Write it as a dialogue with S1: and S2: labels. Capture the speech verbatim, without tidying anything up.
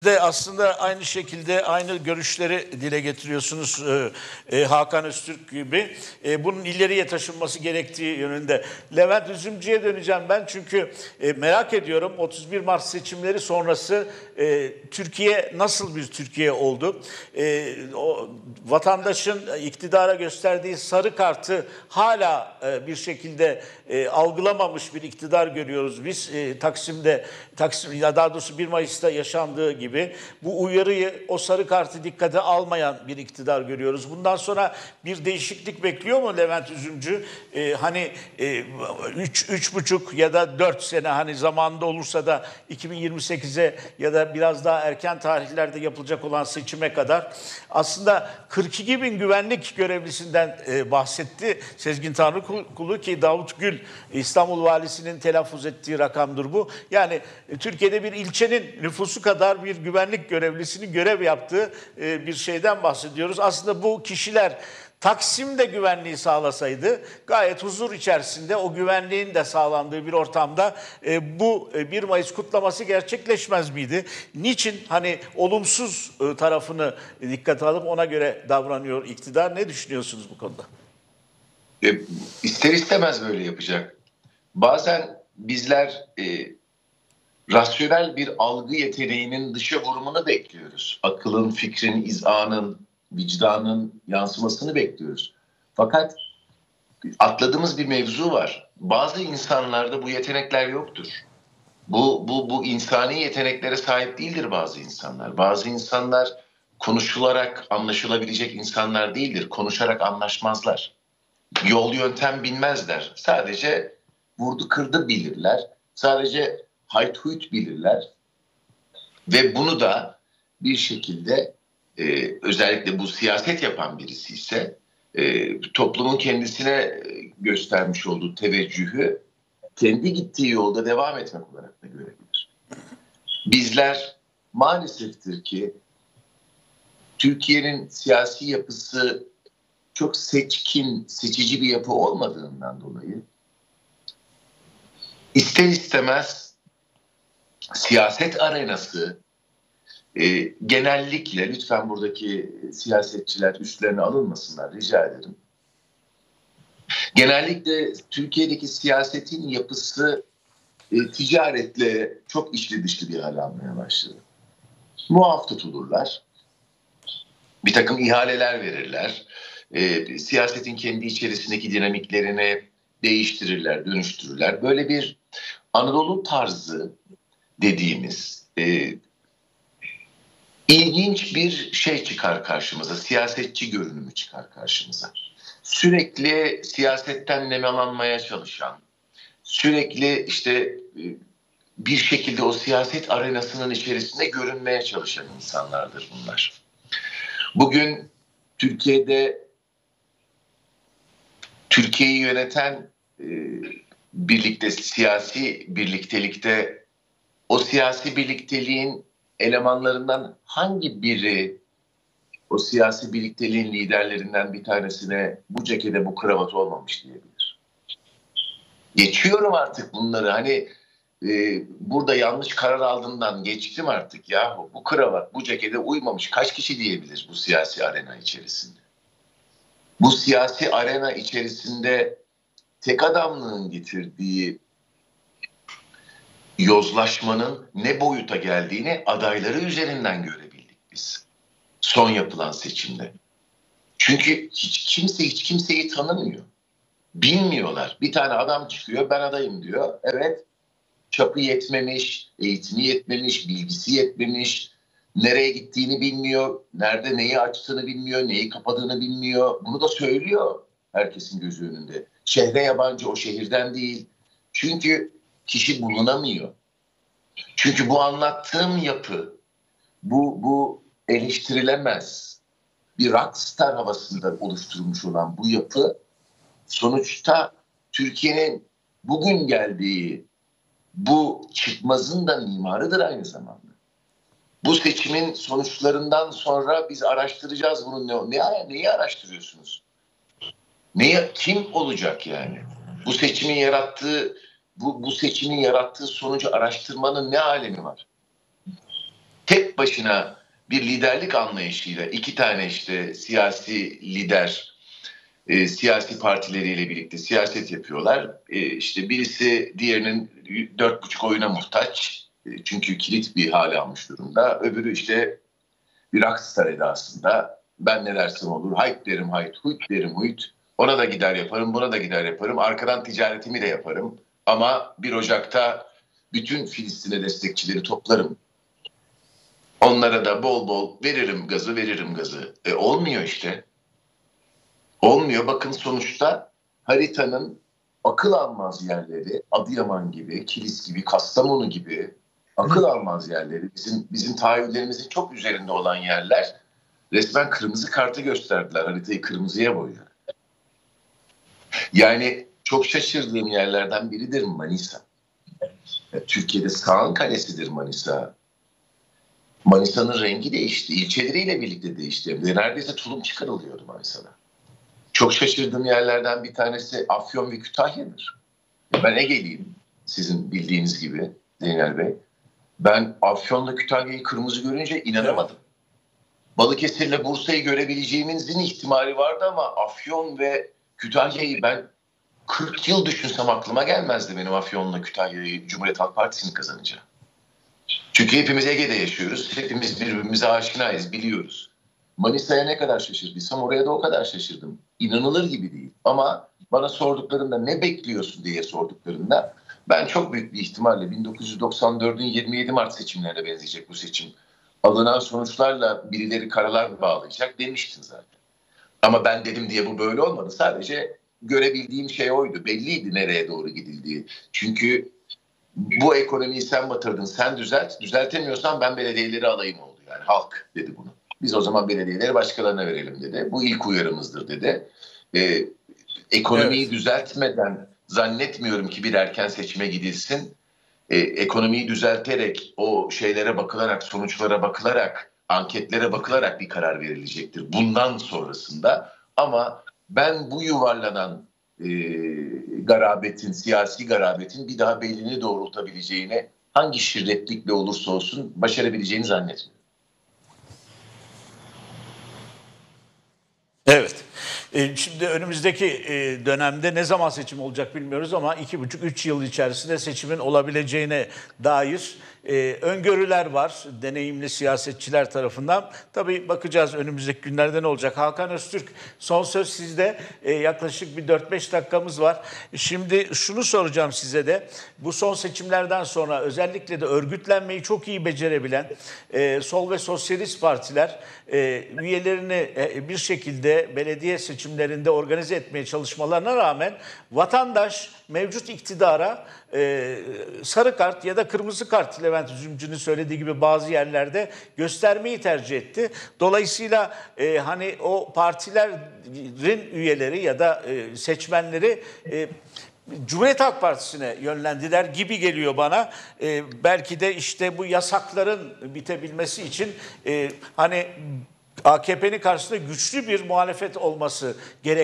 S1: de aslında aynı şekilde aynı görüşleri dile getiriyorsunuz e, e, Hakan Öztürk gibi. E, bunun ileriye taşınması gerektiği yönünde. Levent Üzümcü'ye döneceğim ben çünkü e, merak ediyorum otuz bir Mart seçimleri sonrası e, Türkiye nasıl bir Türkiye oldu? E, o vatandaşın iktidara gösterdiği sarı kartı hala e, bir şekilde e, algılamamış bir iktidar görüyoruz biz. E, Taksim'de, Taksim, ya daha doğrusu bir Mayıs'ta yaşandığı gibi bu uyarıyı, o sarı kartı dikkate almayan bir iktidar görüyoruz. Bundan sonra bir değişiklik bekliyor mu Levent Üzümcü? E, hani e, üç, üç buçuk ya da dört sene hani zamanında olursa da iki bin yirmi sekize ya da biraz daha erken tarihlerde yapılacak olan seçime kadar aslında kırk iki bin güvenlik görevlisinden e, bahsetti Sezgin Tanrıkulu ki Davut Gül İstanbul Valisi'nin telaffuz ettiği rakamdır bu. Yani e, Türkiye'de bir ilçenin nüfusu kadar bir güvenlik görevlisinin görev yaptığı e, bir şeyden bahsediyoruz. Aslında bu kişiler Taksim'de güvenliği sağlasaydı gayet huzur içerisinde o güvenliğin de sağlandığı bir ortamda e, bu e, bir Mayıs kutlaması gerçekleşmez miydi? Niçin hani olumsuz e, tarafını dikkate alıp ona göre davranıyor iktidar? Ne düşünüyorsunuz bu konuda?
S2: E, ister istemez böyle yapacak. Bazen bizler e, rasyonel bir algı yeteneğinin dışa vurumunu bekliyoruz. Akılın, fikrin, izanın, vicdanın yansımasını bekliyoruz. Fakat atladığımız bir mevzu var. Bazı insanlarda bu yetenekler yoktur. Bu, bu, bu insani yeteneklere sahip değildir bazı insanlar. Bazı insanlar konuşularak anlaşılabilecek insanlar değildir. Konuşarak anlaşmazlar. Yol yöntem bilmezler. Sadece vurdu kırdı bilirler. Sadece hayt huyt bilirler. Ve bunu da bir şekilde e, özellikle bu siyaset yapan birisi ise e, toplumun kendisine göstermiş olduğu teveccühü kendi gittiği yolda devam etmek olarak da görebilir. Bizler maaleseftir ki Türkiye'nin siyasi yapısı çok seçkin, seçici bir yapı olmadığından dolayı ister istemez siyaset arenası e, genellikle, lütfen buradaki siyasetçiler üstlerine alınmasınlar rica ederim. Genellikle Türkiye'deki siyasetin yapısı e, ticaretle çok içli dışlı bir hal almaya başladı. Muaf tutulurlar, bir takım ihaleler verirler, e, siyasetin kendi içerisindeki dinamiklerini değiştirirler, dönüştürürler. Böyle bir Anadolu tarzı dediğimiz e, ilginç bir şey çıkar karşımıza, siyasetçi görünümü çıkar karşımıza. Sürekli siyasetten nemalanmaya çalışan, sürekli işte bir şekilde o siyaset arenasının içerisinde görünmeye çalışan insanlardır bunlar. Bugün Türkiye'de Türkiye'yi yöneten e, birlikte siyasi birliktelikte o siyasi birlikteliğin elemanlarından hangi biri o siyasi birlikteliğin liderlerinden bir tanesine bu cekete bu kravat olmamış diyebilir. Geçiyorum artık bunları, hani e, burada yanlış karar aldığından geçtim artık yahu, bu kravat bu cekete uymamış kaç kişi diyebilir bu siyasi arena içerisinde? Bu siyasi arena içerisinde tek adamlığın getirdiği yozlaşmanın ne boyuta geldiğini adayları üzerinden görebildik biz son yapılan seçimde. Çünkü hiç kimse hiç kimseyi tanımıyor. Bilmiyorlar. Bir tane adam çıkıyor, ben adayım diyor. Evet, çapı yetmemiş, eğitimi yetmemiş, bilgisi yetmemiş, nereye gittiğini bilmiyor, nerede neyi açtığını bilmiyor, neyi kapadığını bilmiyor. Bunu da söylüyor herkesin gözü önünde. Şehre yabancı, o şehirden değil. Çünkü kişi bulunamıyor. Çünkü bu anlattığım yapı, bu, bu eleştirilemez bir rockstar havasında oluşturulmuş olan bu yapı sonuçta Türkiye'nin bugün geldiği bu çıkmazın da mimarıdır aynı zamanda. Bu seçimin sonuçlarından sonra biz araştıracağız bunu. Ne, ne, neyi araştırıyorsunuz? Neyi, kim olacak yani? Bu seçimin yarattığı bu, bu seçimin yarattığı sonucu araştırmanın ne alemi var? tek başına bir liderlik anlayışıyla iki tane işte siyasi lider e, siyasi partileriyle birlikte siyaset yapıyorlar. E, işte birisi diğerinin dört buçuk oyuna muhtaç. E, çünkü kilit bir hale almış durumda. Öbürü işte bir rockstar edasında. Ben ne dersem olur. Hayt derim hayt, huyt derim huyt. Ona da gider yaparım, buna da gider yaparım. Arkadan ticaretimi de yaparım. Ama bir Ocak'ta bütün Filistin'e destekçileri toplarım. Onlara da bol bol veririm gazı, veririm gazı. E olmuyor işte. Olmuyor. Bakın sonuçta haritanın akıl almaz yerleri, Adıyaman gibi, Kilis gibi, Kastamonu gibi akıl almaz yerleri, bizim bizim tahayyüllerimizin çok üzerinde olan yerler resmen kırmızı kartı gösterdiler. Haritayı kırmızıya boyayarak. Yani çok şaşırdığım yerlerden biridir Manisa. Türkiye'de sağın kalesidir Manisa. Manisa'nın rengi değişti. İlçeleriyle birlikte değişti. Neredeyse tulum çıkarılıyordu Manisa'da. Çok şaşırdığım yerlerden bir tanesi Afyon ve Kütahya'dır. Ben Ege'liyim, sizin bildiğiniz gibi Zeynel Bey. Ben Afyon'la Kütahya'yı kırmızı görünce inanamadım. Evet. Balıkesir'le Bursa'yı görebileceğimizin ihtimali vardı ama Afyon ve Kütahya'yı ben kırk yıl düşünsem aklıma gelmezdi benim Afyon'la Kütahya'yı Cumhuriyet Halk Partisi'nin kazanacağı. Çünkü hepimiz Ege'de yaşıyoruz. Hepimiz birbirimize aşinayız, biliyoruz. Manisa'ya ne kadar şaşırdıysam oraya da o kadar şaşırdım. İnanılır gibi değil. Ama bana sorduklarında ne bekliyorsun diye sorduklarında ben çok büyük bir ihtimalle bin dokuz yüz doksan dördün yirmi yedi Mart seçimlerine benzeyecek bu seçim. Alınan sonuçlarla birileri karalar bağlayacak demiştin zaten. Ama ben dedim diye bu böyle olmadı. Sadece görebildiğim şey oydu. Belliydi nereye doğru gidildiği. Çünkü bu ekonomiyi sen batırdın, sen düzelt. Düzeltemiyorsan ben belediyeleri alayım oldu. Yani halk dedi bunu. Biz o zaman belediyeleri başkalarına verelim dedi. Bu ilk uyarımızdır dedi. Ee, ekonomiyi evet. düzeltmeden zannetmiyorum ki bir erken seçime gidilsin. Ee, ekonomiyi düzelterek, o şeylere bakılarak, sonuçlara bakılarak, anketlere bakılarak bir karar verilecektir. Bundan sonrasında ama ben bu yuvarlanan e, garabetin, siyasi garabetin bir daha belini doğrultabileceğine, hangi şirretlikle olursa olsun başarabileceğini zannetmiyorum.
S1: Evet. Şimdi önümüzdeki dönemde ne zaman seçim olacak bilmiyoruz ama iki buçuk üç yıl içerisinde seçimin olabileceğine dair öngörüler var deneyimli siyasetçiler tarafından. Tabii bakacağız önümüzdeki günlerde ne olacak. Hakan Öztürk, son söz sizde. Yaklaşık bir dört beş dakikamız var. Şimdi şunu soracağım size de. Bu son seçimlerden sonra özellikle de örgütlenmeyi çok iyi becerebilen sol ve sosyalist partiler üyelerini bir şekilde belediye seçimlerinde organize etmeye çalışmalarına rağmen vatandaş mevcut iktidara e, sarı kart ya da kırmızı kart, Levent Üzümcü'nün söylediği gibi bazı yerlerde göstermeyi tercih etti. Dolayısıyla e, hani o partilerin üyeleri ya da e, seçmenleri e, Cumhuriyet Halk Partisi'ne yönlendiler gibi geliyor bana. E, belki de işte bu yasakların bitebilmesi için e, hani A K P'nin karşısında güçlü bir muhalefet olması gerek.